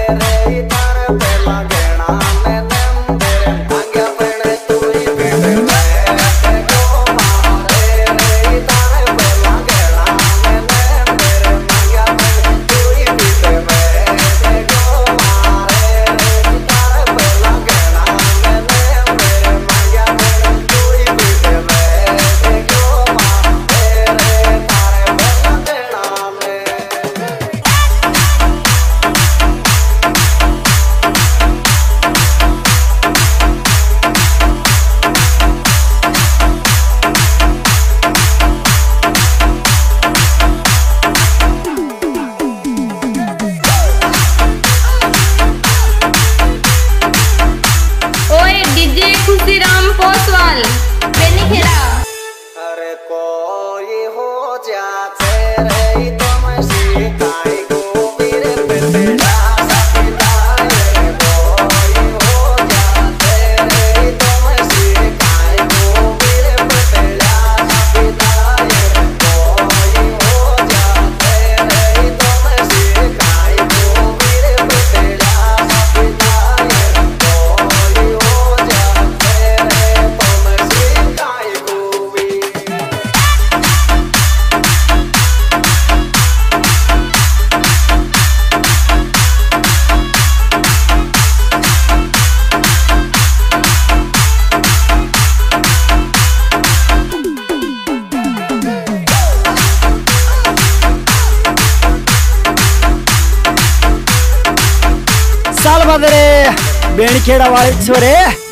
अरे कोई हो जाते रे तुम शिकाई को मेरे पे तेरा सपनाए कोई हो जाते रे तुम शिकाई को मेरे पे तेरा सपनाए कोई हो जाते रे तुम शिकाई को मेरे पे तेरा सपनाए कोई हो जाते रे तुम शिकाई को साल बदरे बेणखेड़ा वाले छोरे।